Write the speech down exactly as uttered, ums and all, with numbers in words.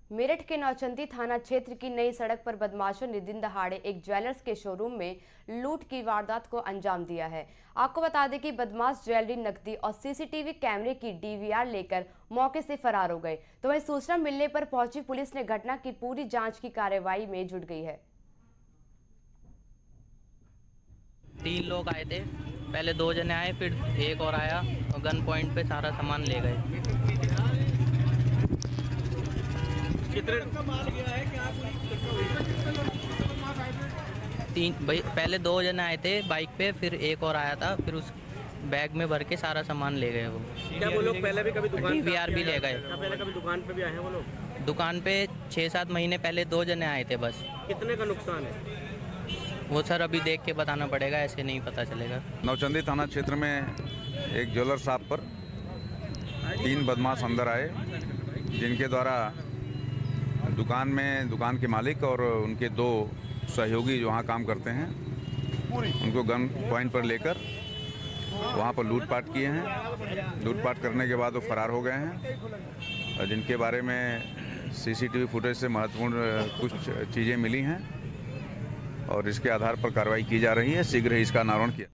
मेरठ के नौचंदी थाना क्षेत्र की नई सड़क पर बदमाशों ने दिन दहाड़े एक ज्वेलर्स के शोरूम में लूट की वारदात को अंजाम दिया है। आपको बता दें कि बदमाश ज्वेलरी, नकदी और सीसीटीवी कैमरे की डीवीआर लेकर मौके से फरार हो गए। तो वहीं सूचना मिलने पर पहुंची पुलिस ने घटना की पूरी जांच की कार्रवाई में जुट गई है। तीन लोग आए थे, पहले दो जने आए, फिर एक और आया और गन पॉइंट पे सारा सामान ले गए। कितने का माल गया है क्या? तीन भाई, पहले दो जने आए थे बाइक पे, फिर एक और आया था, फिर उस बैग में भर के सारा सामान ले गए वो। क्या वो लोग पहले भी कभी दुकान डीवीआर भी ले गए? पहले कभी दुकान पे भी आए हैं वो लोग? दुकान पे छः सात महीने पहले दो जने आए थे बस। कितने का नुकसान है वो सर अभी देख के बताना पड़ेगा, ऐसे नहीं पता चलेगा। नौचंदी थाना क्षेत्र में एक ज्वेलर शॉप पर तीन बदमाश अंदर आए, जिनके द्वारा दुकान में दुकान के मालिक और उनके दो सहयोगी जो वहाँ काम करते हैं उनको गन पॉइंट पर लेकर वहाँ पर लूटपाट किए हैं। लूटपाट करने के बाद वो फरार हो गए हैं, और जिनके बारे में सीसीटीवी फुटेज से महत्वपूर्ण कुछ चीज़ें मिली हैं और इसके आधार पर कार्रवाई की जा रही है। शीघ्र ही इसका अनावरण किया